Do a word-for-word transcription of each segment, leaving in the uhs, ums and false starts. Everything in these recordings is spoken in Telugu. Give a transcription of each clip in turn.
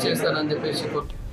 చేస్తానని చెప్పేసి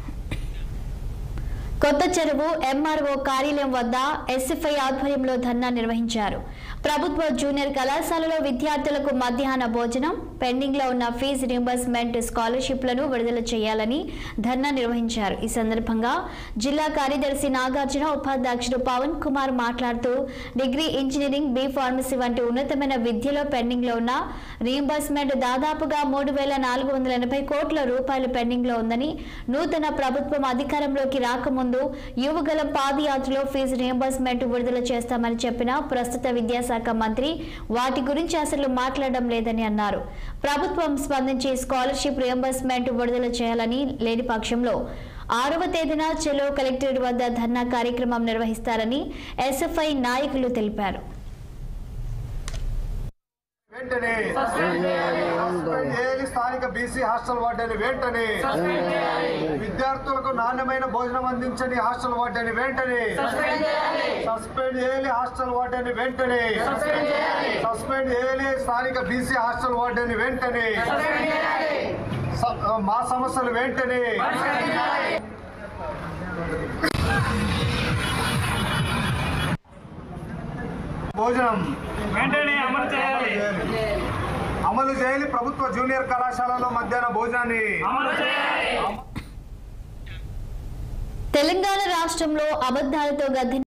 కొత్త చెరువు ఎంఆర్ఓ కార్యాలయం వద్ద ఎస్ఎఫ్ఐ ఆధ్వర్యంలో ధర్నా నిర్వహించారు. ప్రభుత్వ జూనియర్ కళాశాలలో విద్యార్థులకు మధ్యాహ్న భోజనం, పెండింగ్ లో ఉన్న ఫీజు రీంబర్స్మెంట్, స్కాలర్షిప్లను విడుదల చేయాలని ధర్నా నిర్వహించారు. ఈ సందర్భంగా జిల్లా కార్యదర్శి నాగార్జున, ఉపాధ్యక్షుడు పవన్ కుమార్ మాట్లాడుతూ డిగ్రీ, ఇంజనీరింగ్, బి ఫార్మసీ వంటి ఉన్నతమైన విద్యలో పెండింగ్ లో ఉన్న రీంబర్స్మెంట్ దాదాపుగా మూడు వేల నాలుగు వందల ఎనభై కోట్ల రూపాయలు పెండింగ్ లో ఉందని, నూతన ప్రభుత్వం అధికారంలోకి రాకముందు యువగలం పాదయాత్రలో ఫీజు రీంబర్స్మెంట్ విడుదల చేస్తామని చెప్పిన ప్రస్తుత విద్యాశాఖ మంత్రి వాటి గురించి అసలు మాట్లాడడం లేదని అన్నారు. ప్రభుత్వం స్పందించి స్కాలర్షిప్ రీంబర్స్మెంట్ విడుదల చేయాలని, లేని పక్షంలో ఆరవ తేదీన చెలో కలెక్టరేట్ వద్ద ధర్నా కార్యక్రమం నిర్వహిస్తారని ఎస్ఎఫ్ఐ నాయకులు తెలిపారు. వెంటనే స్థానిక బీసీ హాస్టల్ వార్డెని వెంటనే, విద్యార్థులకు నాణ్యమైన భోజనం అందించని హాస్టల్ వార్డెని వెంటనే సస్పెండ్ చేయాలి. హాస్టల్ వార్డెని వెంటనే సస్పెండ్ చేయాలి. స్థానిక బీసీ హాస్టల్ వార్డెని వెంటనే, మా సమస్యలు వెంటనే భోజనం వెంటనే అమలు చేయాలి అమలు చేయాలి ప్రభుత్వ జూనియర్ కళాశాలలో మధ్యాహ్న భోజనాన్ని అమలు చేయాలి. తెలంగాణ రాష్ట్రంలో అబద్ధాలతో గద్దె